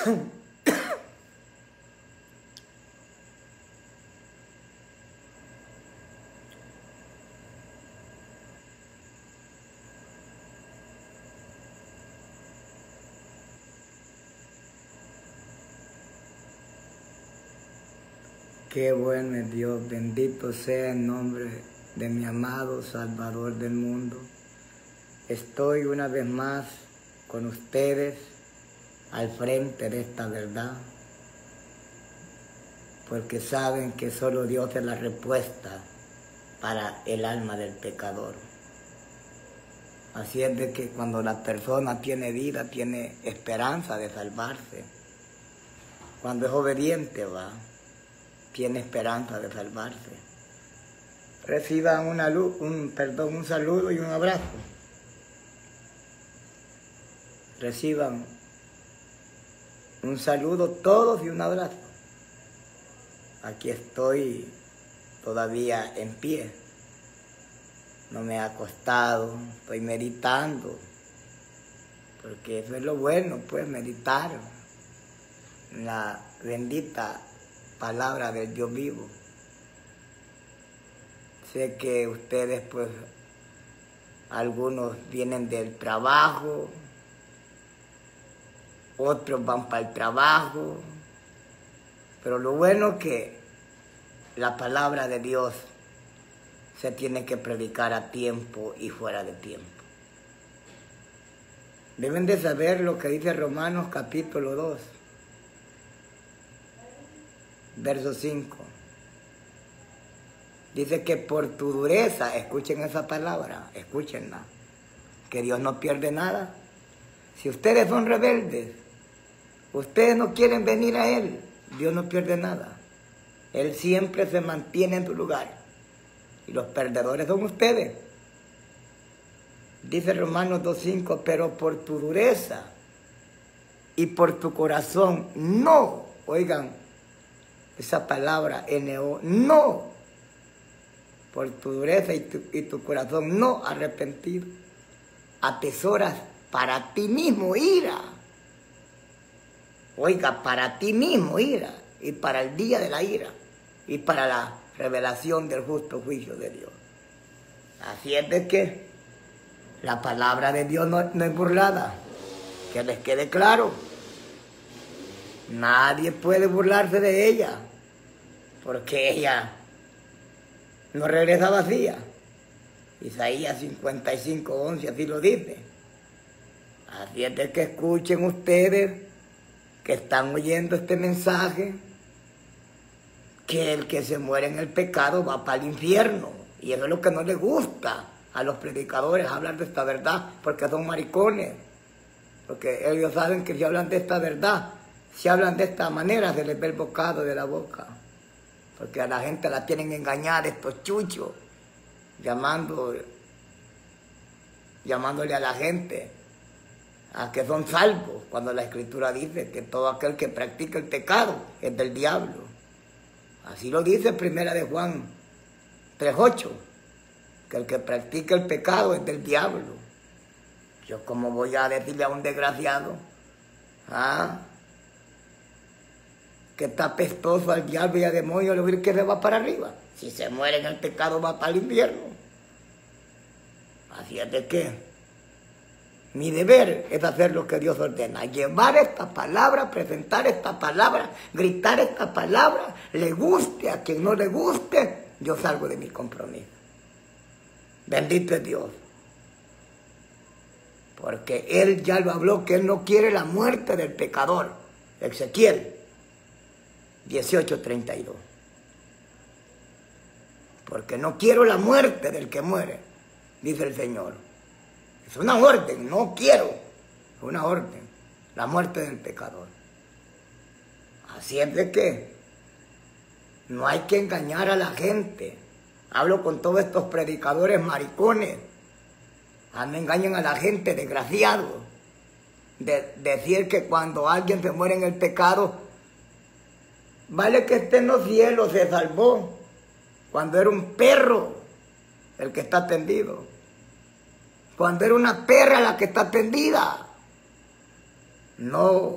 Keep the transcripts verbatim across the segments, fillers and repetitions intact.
Qué bueno es Dios, bendito sea el nombre de mi amado Salvador del mundo. Estoy una vez más con ustedes al frente de esta verdad, porque saben que solo Dios es la respuesta para el alma del pecador. Así es de que cuando la persona tiene vida, tiene esperanza de salvarse. Cuando es obediente, va, tiene esperanza de salvarse. Reciban una luz, un, perdón, un saludo y un abrazo. Reciban un saludo todos y un abrazo. Aquí estoy todavía en pie. No me he acostado, estoy meditando. Porque eso es lo bueno, pues, meditar la bendita palabra del Dios vivo. Sé que ustedes, pues, algunos vienen del trabajo, otros van para el trabajo, pero lo bueno es que la palabra de Dios se tiene que predicar a tiempo y fuera de tiempo. Deben de saber lo que dice Romanos capítulo dos, verso cinco. Dice que por tu dureza, escuchen esa palabra, escúchenla, que Dios no pierde nada. Si ustedes son rebeldes, ustedes no quieren venir a Él, Dios no pierde nada. Él siempre se mantiene en su lugar. Y los perdedores son ustedes. Dice Romanos dos cinco, pero por tu dureza y por tu corazón, no, oigan, esa palabra N O, no, por tu dureza y tu, y tu corazón no arrepentido, atesoras para ti mismo ira. Oiga, para ti mismo ira, y para el día de la ira, y para la revelación del justo juicio de Dios. Así es de que la palabra de Dios no, no es burlada, que les quede claro. Nadie puede burlarse de ella, porque ella no regresa vacía. Isaías cincuenta y cinco, once así lo dice. Así es de que escuchen ustedes que están oyendo este mensaje, que el que se muere en el pecado va para el infierno. Y eso es lo que no les gusta a los predicadores, hablar de esta verdad, porque son maricones. Porque ellos saben que si hablan de esta verdad, si hablan de esta manera, se les ve el bocado de la boca. Porque a la gente la tienen engañada estos chuchos, llamando, llamándole a la gente a que son salvos, cuando la Escritura dice que todo aquel que practica el pecado es del diablo. Así lo dice Primera de Juan tres ocho, que el que practica el pecado es del diablo. Yo, ¿cómo voy a decirle a un desgraciado ¿ah? que está apestoso al diablo y al demonio, le voy que se va para arriba? Si se muere en el pecado va para el infierno. Así es de que mi deber es hacer lo que Dios ordena, llevar esta palabra, presentar esta palabra, gritar esta palabra, le guste a quien no le guste, yo salgo de mi compromiso. Bendito es Dios. Porque Él ya lo habló, que Él no quiere la muerte del pecador. Ezequiel dieciocho treinta y dos. Porque no quiero la muerte del que muere, dice el Señor. Es una orden, no quiero, es una orden, la muerte del pecador. Así es de que no hay que engañar a la gente. Hablo con todos estos predicadores maricones. No engañan a la gente, desgraciados. De decir que cuando alguien se muere en el pecado, vale que esté en los cielos, se salvó. Cuando era un perro el que está tendido. Cuando era una perra la que está tendida. No,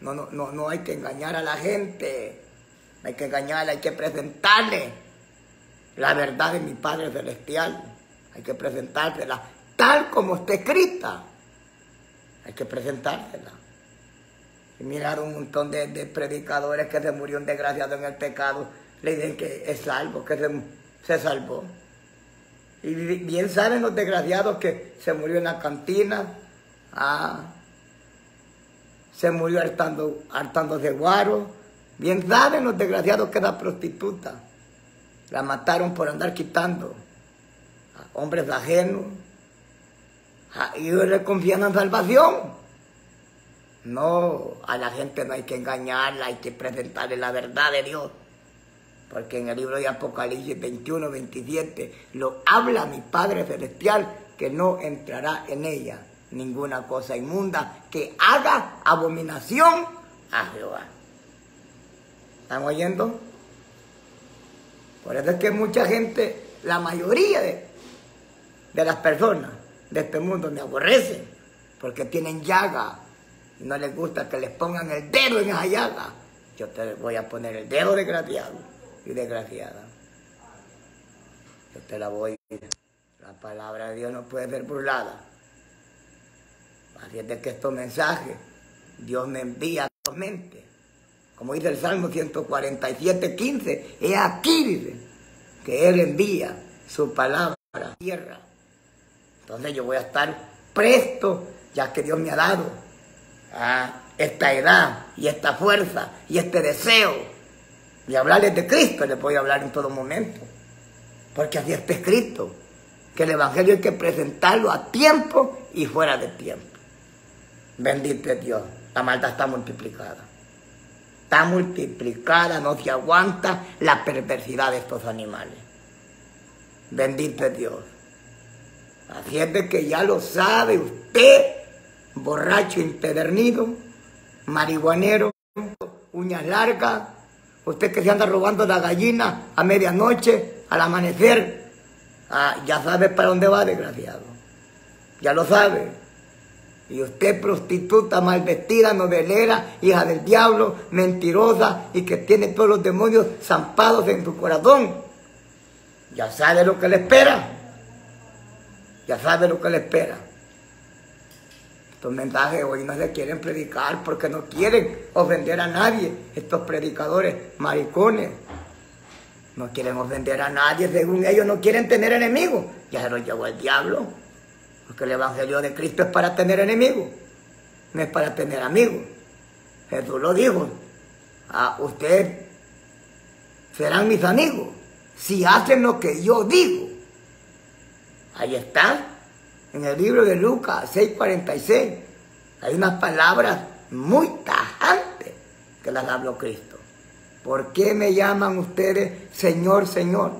No, no, no, no hay que engañar a la gente. No hay que engañarla, hay que presentarle la verdad de mi Padre Celestial. Hay que presentársela tal como está escrita. Hay que presentársela. Y mirar un montón de, de predicadores que se murió un desgraciado en el pecado. Le dicen que es salvo, que se, se salvó. Y bien saben los desgraciados que se murió en la cantina. Ah, se murió hartando, hartando de guaro. Bien saben los desgraciados que era prostituta. La mataron por andar quitando a hombres ajenos. Ah, y ellos le confían en salvación. No, a la gente no hay que engañarla, hay que presentarle la verdad de Dios. Porque en el libro de Apocalipsis veintiuno, veintisiete, lo habla mi Padre Celestial, que no entrará en ella ninguna cosa inmunda que haga abominación a Jehová. ¿Están oyendo? Por eso es que mucha gente, la mayoría de, de las personas de este mundo me aborrecen, porque tienen llaga y no les gusta que les pongan el dedo en esa llaga. Yo te voy a poner el dedo desgraciado y desgraciada. Yo te la voy. La palabra de Dios no puede ser burlada. Así es de que estos mensajes Dios me envía actualmente. Como dice el Salmo ciento cuarenta y siete, quince, es aquí, dice, que Él envía su palabra a la tierra. Entonces yo voy a estar presto, ya que Dios me ha dado a esta edad y esta fuerza y este deseo de hablarles de Cristo. Les voy a hablar en todo momento, porque así está escrito, que el Evangelio hay que presentarlo a tiempo y fuera de tiempo. Bendito es Dios, la maldad está multiplicada. Está multiplicada, no se aguanta la perversidad de estos animales. Bendito es Dios. Así es de que ya lo sabe usted, borracho empedernido, marihuanero, uñas largas, usted que se anda robando la gallina a medianoche, al amanecer, ah, ya sabe para dónde va, desgraciado. Ya lo sabe. Y usted, prostituta, mal vestida, novelera, hija del diablo, mentirosa y que tiene todos los demonios zampados en su corazón, ya sabe lo que le espera. Ya sabe lo que le espera. Estos mensajes hoy no se quieren predicar porque no quieren ofender a nadie. Estos predicadores maricones no quieren ofender a nadie. Según ellos no quieren tener enemigos. Ya se los llevó el diablo. Porque el Evangelio de Cristo es para tener enemigos, no es para tener amigos. Jesús lo dijo. Ah, ustedes serán mis amigos si hacen lo que yo digo. Ahí está, en el libro de Lucas seis cuarenta y seis. Hay unas palabras muy tajantes que las habló Cristo. ¿Por qué me llaman ustedes Señor, Señor?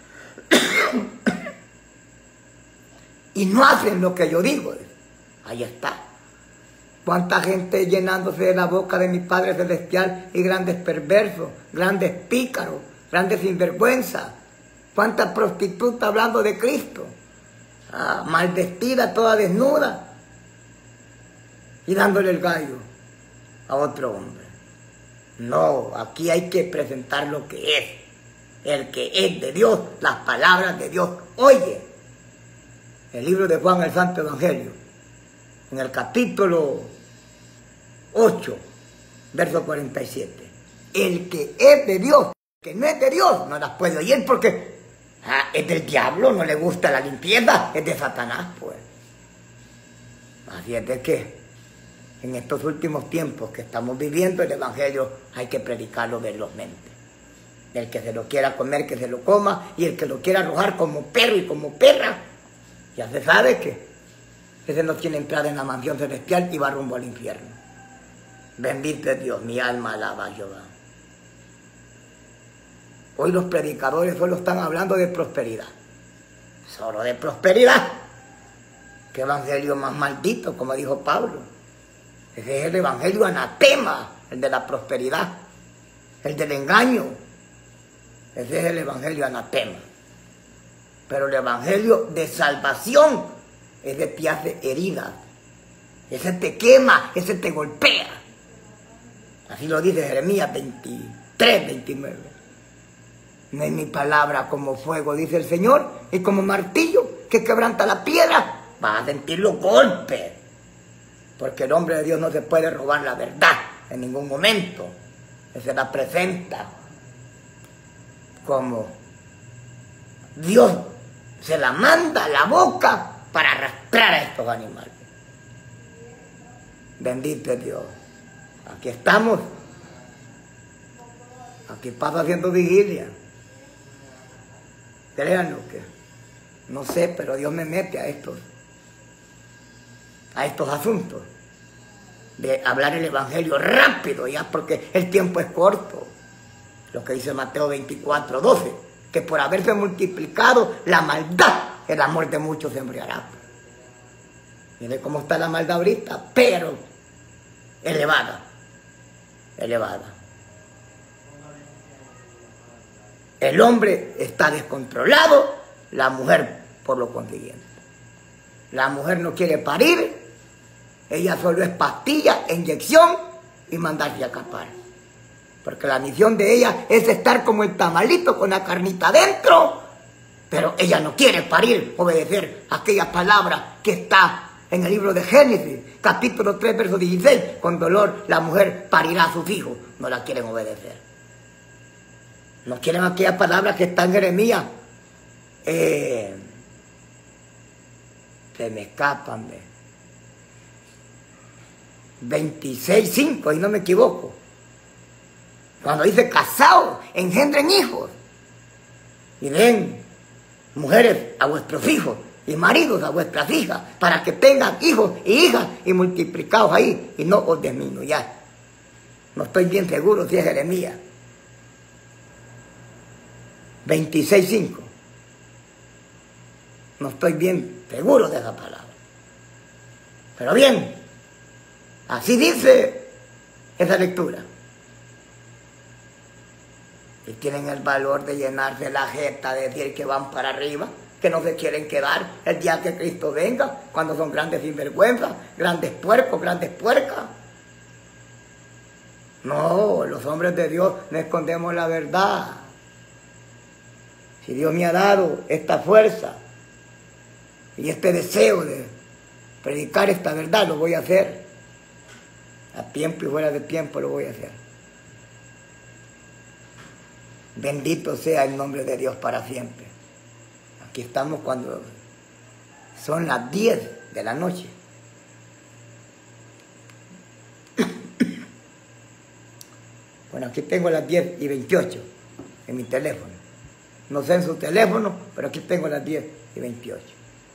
Y no hacen lo que yo digo. Ahí está. Cuánta gente llenándose de la boca de mi Padre Celestial y grandes perversos, grandes pícaros, grandes sinvergüenzas. Cuánta prostituta hablando de Cristo. Ah, mal vestida, toda desnuda. Y dándole el gallo a otro hombre. No, aquí hay que presentar lo que es. El que es de Dios, las palabras de Dios. Oye. El libro de Juan, el Santo Evangelio, en el capítulo ocho, verso cuarenta y siete. El que es de Dios, el que no es de Dios, no las puede oír porque ah, es del diablo, no le gusta la limpieza, es de Satanás, pues. Así es de que en estos últimos tiempos que estamos viviendo, el Evangelio hay que predicarlo velozmente. El que se lo quiera comer, que se lo coma, y el que lo quiera arrojar como perro y como perra, ya se sabe que ese no tiene entrada en la mansión celestial y va rumbo al infierno. Bendito es Dios, mi alma alaba a Jehová. Hoy los predicadores solo están hablando de prosperidad. Solo de prosperidad. Qué evangelio más maldito, como dijo Pablo. Ese es el evangelio anatema, el de la prosperidad, el del engaño. Ese es el evangelio anatema. Pero el evangelio de salvación, ese te hace herida, ese te quema, ese te golpea. Así lo dice Jeremías veintitrés, veintinueve. No es mi palabra como fuego, dice el Señor, y como martillo que quebranta la piedra. Vas a sentir los golpes. Porque el hombre de Dios no se puede robar la verdad en ningún momento. Él se la presenta como Dios se la manda a la boca para arrastrar a estos animales. Bendito es Dios. Aquí estamos. Aquí paso haciendo vigilia. Créanlo que no sé, pero Dios me mete a estos, a estos asuntos de hablar el evangelio rápido, ya porque el tiempo es corto. Lo que dice Mateo veinticuatro, doce, que por haberse multiplicado la maldad, el amor de muchos se enfriará. Mire cómo está la maldad ahorita, pero elevada, elevada. El hombre está descontrolado, la mujer por lo consiguiente. La mujer no quiere parir, ella solo es pastilla, inyección y mandarse a capar. Porque la misión de ella es estar como el tamalito con la carnita adentro, pero ella no quiere parir, obedecer aquella palabra que está en el libro de Génesis, capítulo tres, verso dieciséis, con dolor la mujer parirá a sus hijos, no la quieren obedecer. No quieren aquella palabra que está en Jeremías. Eh, se me escapan de veintiséis, cinco, y no me equivoco. Cuando dice casados, engendren hijos. Y den mujeres a vuestros hijos y maridos a vuestras hijas, para que tengan hijos y hijas y multiplicados ahí y no os disminuyáis. No estoy bien seguro si es Jeremías. veintiséis, cinco. No estoy bien seguro de esa palabra. Pero bien, así dice esa lectura. Y tienen el valor de llenarse la jeta, de decir que van para arriba, que no se quieren quedar el día que Cristo venga, cuando son grandes sinvergüenzas, grandes puercos, grandes puercas. No, los hombres de Dios no escondemos la verdad. Si Dios me ha dado esta fuerza y este deseo de predicar esta verdad, lo voy a hacer. A tiempo y fuera de tiempo lo voy a hacer. Bendito sea el nombre de Dios para siempre. Aquí estamos cuando son las diez de la noche. Bueno, aquí tengo las diez y veintiocho en mi teléfono. No sé en su teléfono, pero aquí tengo las diez y veintiocho.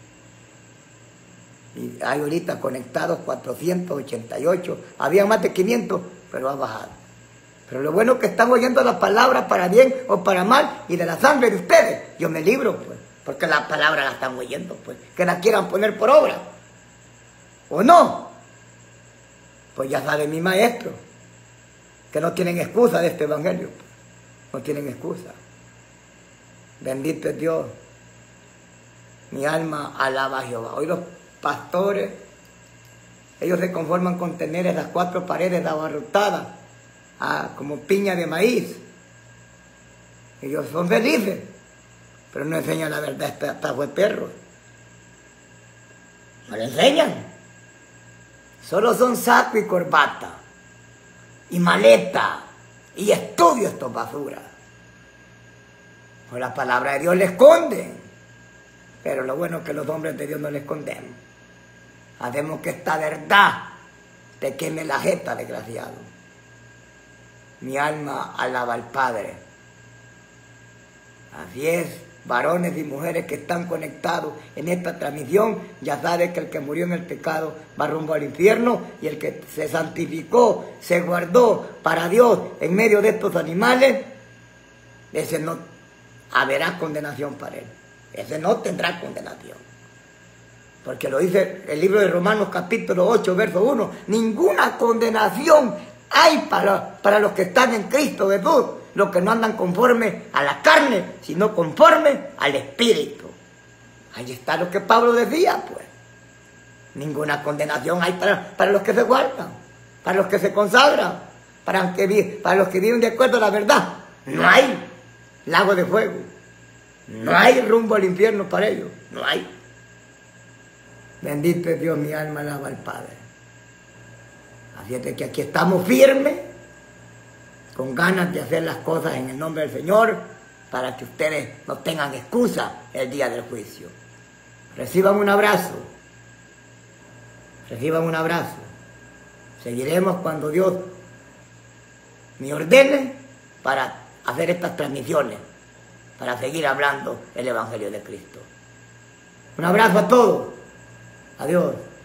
Y hay ahorita conectados cuatrocientos ochenta y ocho. Había más de quinientos, pero ha bajado. Pero lo bueno es que están oyendo las palabras para bien o para mal y de la sangre de ustedes. Yo me libro, pues, porque las palabras las están oyendo, pues. Que las quieran poner por obra. ¿O no? Pues ya sabe mi maestro, que no tienen excusa de este evangelio. Pues. No tienen excusa. Bendito es Dios. Mi alma alaba a Jehová. Hoy los pastores, ellos se conforman con tener esas cuatro paredes abarrotadas, ah, como piña de maíz. Ellos son felices, pero no enseñan la verdad a esta de perros. No le enseñan. Solo son saco y corbata, y maleta, y estudio estos basuras. Pues la palabra de Dios le esconde. Pero lo bueno es que los hombres de Dios no le escondemos. Hacemos que esta verdad te queme la jeta, desgraciado. Mi alma alaba al Padre. Así es, varones y mujeres que están conectados en esta transmisión, ya sabes que el que murió en el pecado va rumbo al infierno, y el que se santificó, se guardó para Dios en medio de estos animales, ese no habrá condenación para él. Ese no tendrá condenación. Porque lo dice el libro de Romanos capítulo ocho, verso uno. Ninguna condenación hay para, para los que están en Cristo Jesús, los que no andan conforme a la carne, sino conforme al Espíritu. Ahí está lo que Pablo decía, pues. Ninguna condenación hay para, para los que se guardan, para los que se consagran, para, que, para los que viven de acuerdo a la verdad. No hay lago de fuego. No hay rumbo al infierno para ellos. No hay. Bendito es Dios, mi alma alaba al Padre. Así es de que aquí estamos firmes, con ganas de hacer las cosas en el nombre del Señor, para que ustedes no tengan excusa el día del juicio. Reciban un abrazo. Reciban un abrazo. Seguiremos cuando Dios me ordene para hacer estas transmisiones, para seguir hablando el Evangelio de Cristo. Un abrazo a todos. Adiós.